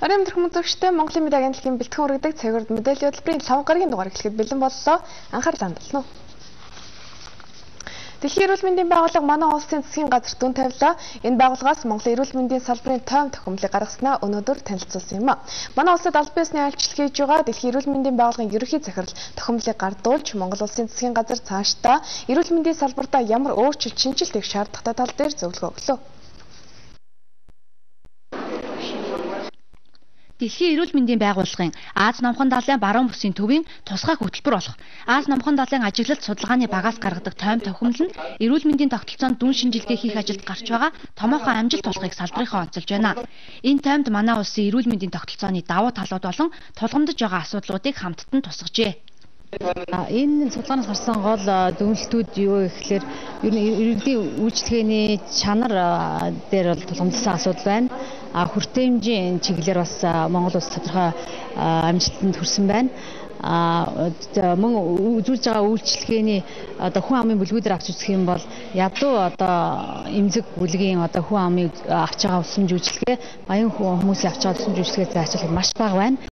Орон амтрах үзэгчтэй Монголын медиа агентлагийн бэлтгэн хүргэдэг цагуурд мэдээллийн хөтөлбөрийн 5 гарагийн дугаар эхлэхэд бэлэн боллоо. Анхаарлаа хандуулна уу. Дэлхийн эрүүл мэндийн байгууллага манай улсын засгийн газар дүн тавилаа. Энэ байгууллагаас Монголын эрүүл мэндийн салбарын тойм тохиомлыг гаргаснаа өнөөдөр танилцуулсан юм а. Манай улсад аль биесний айлчлал хийж байгаа Дэлхийн эрүүл мэндийн байгууллагын ерөнхий захирал тохиомлыг гардуулж Монгол улсын засгийн газар цаашдаа эрүүл мэндийн салбартаа ямар өөрчлөлт шинжилт хийх шаардлагатай тал дээр зөвлөгөө өглөө. Дэлхийн эрүүл мэндийн байгууллагын Аз номхон далайн баруун бүсийн төвийн тусгай хөтөлбөр болох Аз номхон далайн ажиглалт судалгааны багаас гаргадаг тойм тохиомл нь эрүүл мэндийн тогтолцоонд дүн шинжилгээ хийх ажилд гарч байгаа томоохон амжилт болохыг салбарынхаа онцолж байна. Энэ тоймд манай улсын эрүүл мэндийн тогтолцооны давуу талууд болон тулгамдж байгаа асуудлуудыг хамттан тусгажээ. Энэ судалгаанаас гарсан гол дүгнэлтүүд юу гэхээр ер нь иргэдийн үйлчлэгээний чанар дээр бол тулгамдсан асуудал байна. Хүртээмжийн чиглэлээр бас Монгол улс тодорхой амжилтанд хүрсэн байна. Мөн үзүүлж байгаа үйлчлэгээний хүн амын бүлгүүдээр авч үзэх юм бол ядуу эмзэг бүлгийн хүн амыг авч байгаа усамж үйлчлэгээ баян хүмүүсийн авч байгаа усамж үйлчлэгээ зайлшгүй маш бага байна.